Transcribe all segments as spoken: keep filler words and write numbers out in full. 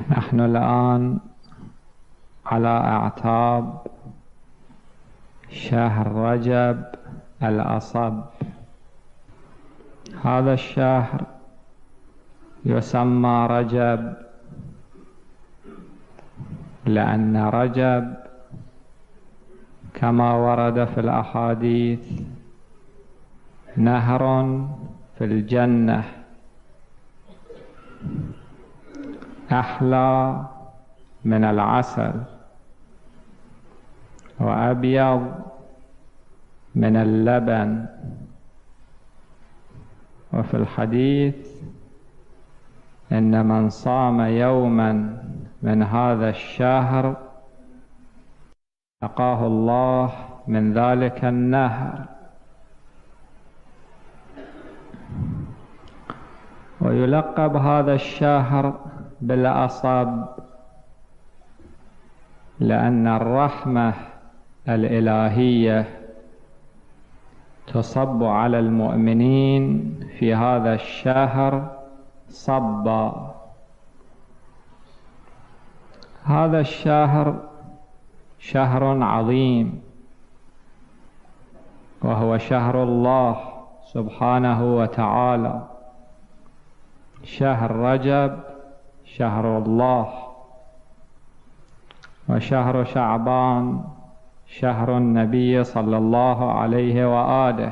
نحن الآن على أعتاب شهر رجب الأصب. هذا الشهر يسمى رجب لأن رجب كما ورد في الأحاديث نهر في الجنة أحلى من العسل وأبيض من اللبن. وفي الحديث إن من صام يوما من هذا الشهر سقاه الله من ذلك النهر. ويلقب هذا الشهر بالأصب لأن الرحمة الإلهية تصب على المؤمنين في هذا الشهر صبا. هذا الشهر شهر عظيم وهو شهر الله سبحانه وتعالى. شهر رجب شهر الله، وشهر شعبان شهر النبي صلى الله عليه وآله.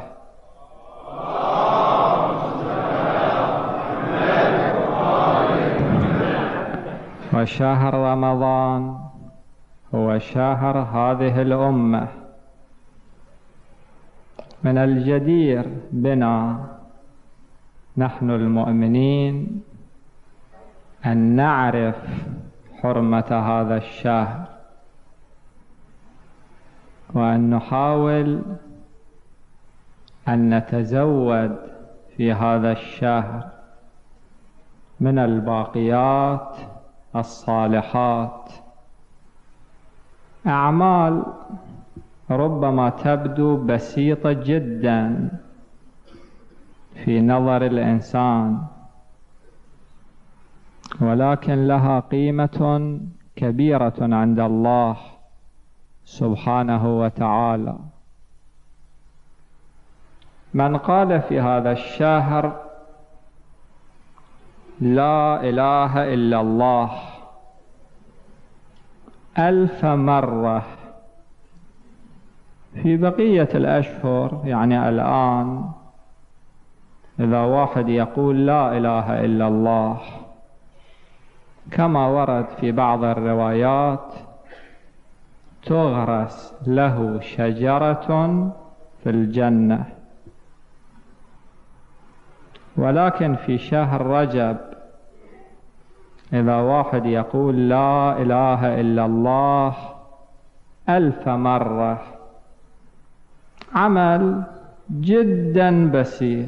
وشهر رمضان هو شهر هذه الأمة. من الجدير بنا نحن المؤمنين أن نعرف حرمة هذا الشهر وأن نحاول أن نتزود في هذا الشهر من الباقيات الصالحات، أعمال ربما تبدو بسيطة جدا في نظر الإنسان ولكن لها قيمة كبيرة عند الله سبحانه وتعالى. من قال في هذا الشهر لا إله إلا الله ألف مرة في بقية الأشهر، يعني الآن إذا واحد يقول لا إله إلا الله كما ورد في بعض الروايات تغرس له شجرة في الجنة. ولكن في شهر رجب إذا واحد يقول لا إله إلا الله ألف مرة، عمل جدا بسيط،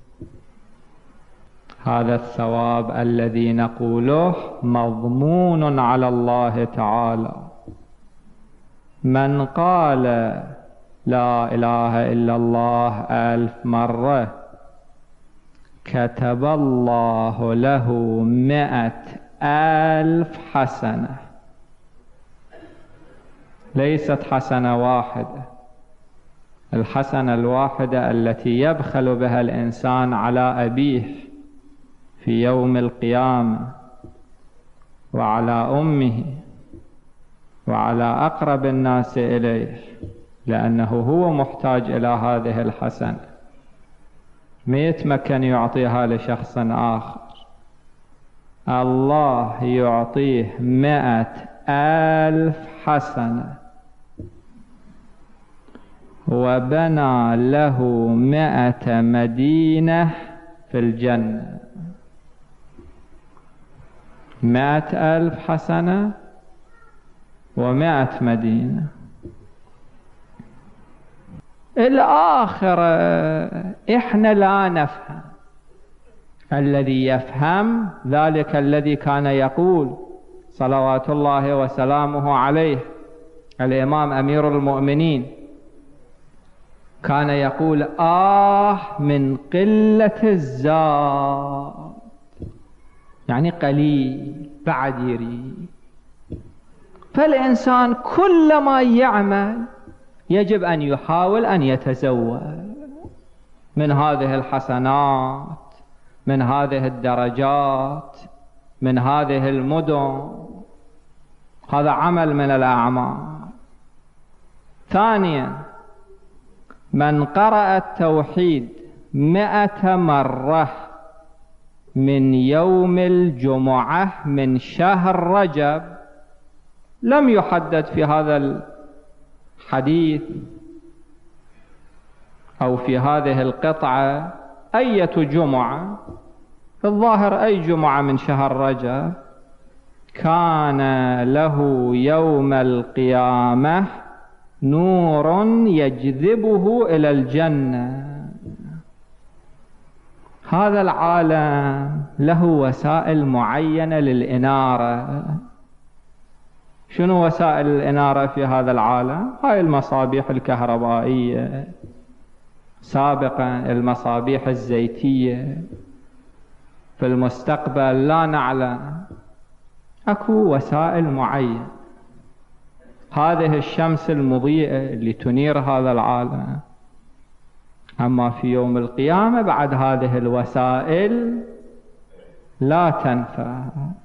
هذا الثواب الذي نقوله مضمون على الله تعالى. من قال لا إله إلا الله ألف مرة كتب الله له مئة ألف حسنة، ليست حسنة واحدة، الحسنة الواحدة التي يبخل بها الإنسان على أبيه في يوم القيامة وعلى أمه وعلى أقرب الناس إليه، لأنه هو محتاج إلى هذه الحسنة، ما يتمكن يعطيها لشخص آخر. الله يعطيه مئة ألف حسنة وبنى له مئة مدينة في الجنة. مئة ألف حسنة ومئة مدينة. الآخرة إحنا لا نفهم، الذي يفهم ذلك الذي كان يقول صلوات الله وسلامه عليه الإمام أمير المؤمنين، كان يقول آه من قلة الزاد يعني قليل بعد يريد. فالإنسان كلما يعمل يجب أن يحاول أن يتزود من هذه الحسنات، من هذه الدرجات، من هذه المدن. هذا عمل من الأعمال. ثانيا، من قرأ التوحيد مئة مرة من يوم الجمعة من شهر رجب، لم يحدد في هذا الحديث أو في هذه القطعة أية جمعة، في الظاهر أي جمعة من شهر رجب، كان له يوم القيامة نور يجذبه إلى الجنة. هذا العالم له وسائل معينة للإنارة. شنو وسائل الإنارة في هذا العالم؟ هاي المصابيح الكهربائية، سابقا المصابيح الزيتية، في المستقبل لا نعلم. أكو وسائل معينة. هذه الشمس المضيئة اللي تنير هذا العالم. أما في يوم القيامة بعد هذه الوسائل لا تنفع.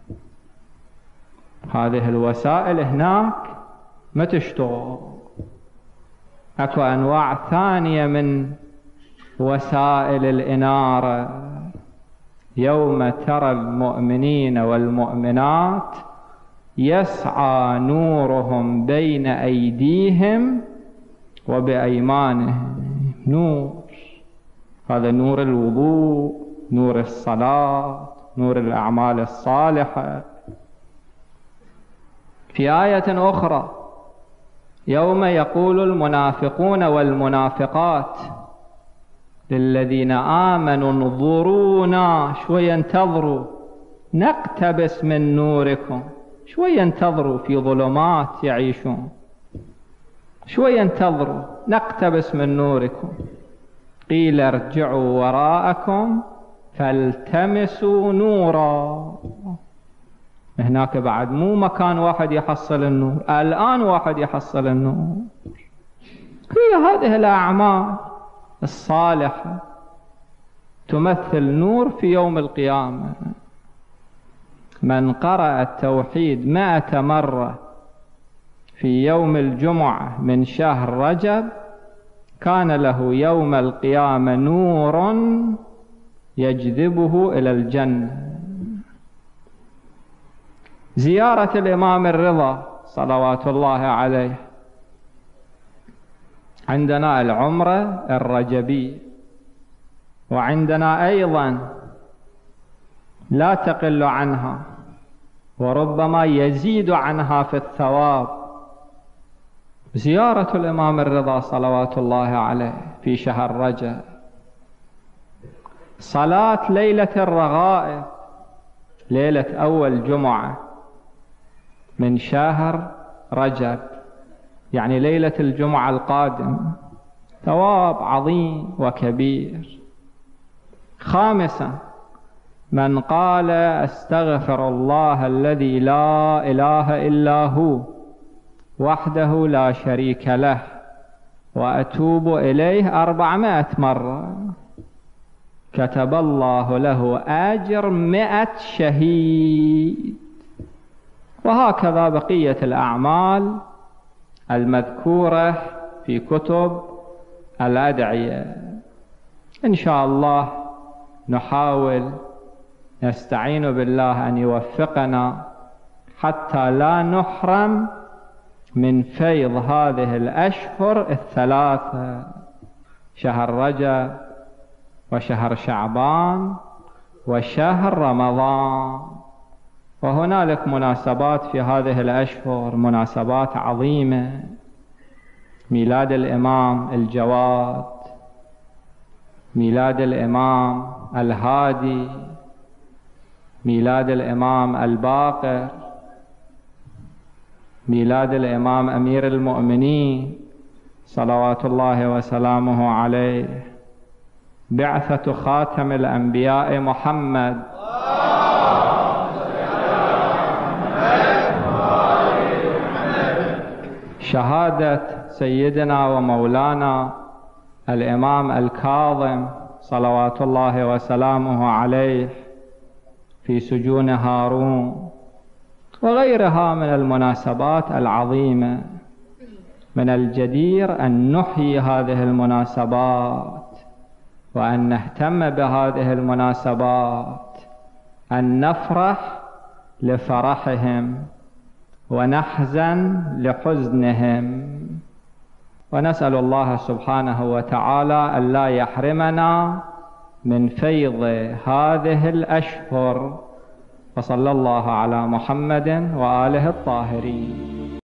هذه الوسائل هناك ما تشتغل. أكو أنواع ثانية من وسائل الإنارة. يوم ترى المؤمنين والمؤمنات يسعى نورهم بين أيديهم وبأيمانهم. نور، هذا نور الوضوء، نور الصلاة، نور الأعمال الصالحة. في آية أخرى: يوم يقول المنافقون والمنافقات للذين آمنوا انظرونا، شوي انتظروا نقتبس من نوركم. شوي انتظروا، في ظلمات يعيشون. شوي انتظروا نقتبس من نوركم. قيل ارجعوا وراءكم فالتمسوا نورا. هناك بعد مو مكان واحد يحصل النور، الآن واحد يحصل النور. كل هذه الأعمال الصالحة تمثل نور في يوم القيامة. من قرأ التوحيد مائة مرة في يوم الجمعة من شهر رجب كان له يوم القيامة نور يجذبه إلى الجنة. زيارة الإمام الرضا صلوات الله عليه. عندنا العمرة الرجبية، وعندنا أيضا لا تقل عنها وربما يزيد عنها في الثواب زيارة الإمام الرضا صلوات الله عليه في شهر رجب. صلاة ليلة الرغائب، ليلة أول جمعة من شهر رجب، يعني ليلة الجمعة القادم، ثواب عظيم وكبير. خامسا، من قال استغفر الله الذي لا إله إلا هو وحده لا شريك له وأتوب إليه أربعمائة مرة، كتب الله له أجر مئة شهيد. وهكذا بقية الأعمال المذكورة في كتب الأدعية. إن شاء الله نحاول نستعين بالله أن يوفقنا حتى لا نحرم من فيض هذه الأشهر الثلاثة، شهر رجب وشهر شعبان وشهر رمضان. وهنالك مناسبات في هذه الأشهر، مناسبات عظيمة: ميلاد الإمام الجواد، ميلاد الإمام الهادي، ميلاد الإمام الباقر، ميلاد الإمام أمير المؤمنين صلوات الله وسلامه عليه، بعثة خاتم الأنبياء محمد بشهادة سيدنا ومولانا الإمام الكاظم صلوات الله وسلامه عليه في سجون هارون، وغيرها من المناسبات العظيمة. من الجدير أن نحيي هذه المناسبات وأن نهتم بهذه المناسبات، أن نفرح لفرحهم ونحزن لحزنهم، ونسأل الله سبحانه وتعالى أن لا يحرمنا من فيض هذه الأشهر. وصلى الله على محمد وآله الطاهرين.